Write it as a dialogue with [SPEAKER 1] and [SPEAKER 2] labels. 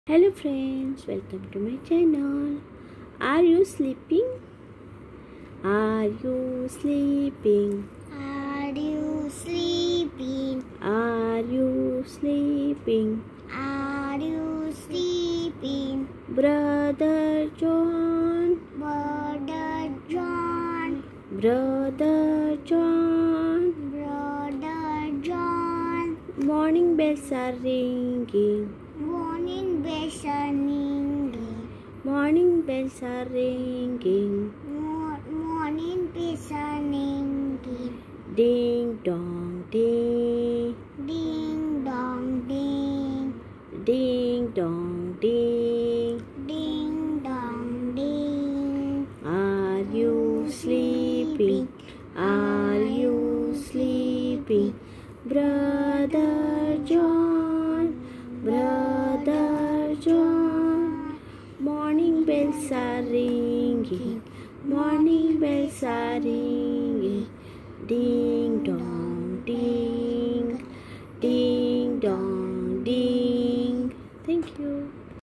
[SPEAKER 1] Hello friends, welcome to my channel. Are you sleeping? Are you sleeping?
[SPEAKER 2] Are you sleeping?
[SPEAKER 1] Are you sleeping?
[SPEAKER 2] Are you sleeping?
[SPEAKER 1] Brother John,
[SPEAKER 2] Brother John,
[SPEAKER 1] Brother John.
[SPEAKER 2] Brother John.
[SPEAKER 1] Morning bells are ringing.
[SPEAKER 2] Morning bells are ringing.
[SPEAKER 1] Morning bells are ringing.
[SPEAKER 2] Morning bells are ringing.
[SPEAKER 1] Ding dong ding.
[SPEAKER 2] Ding dong ding.
[SPEAKER 1] Ding dong ding.
[SPEAKER 2] Ding dong ding.
[SPEAKER 1] Are you sleeping? Are you sleeping? Brother John, Brother John. Morning bells are ringing. Morning bells are ringing.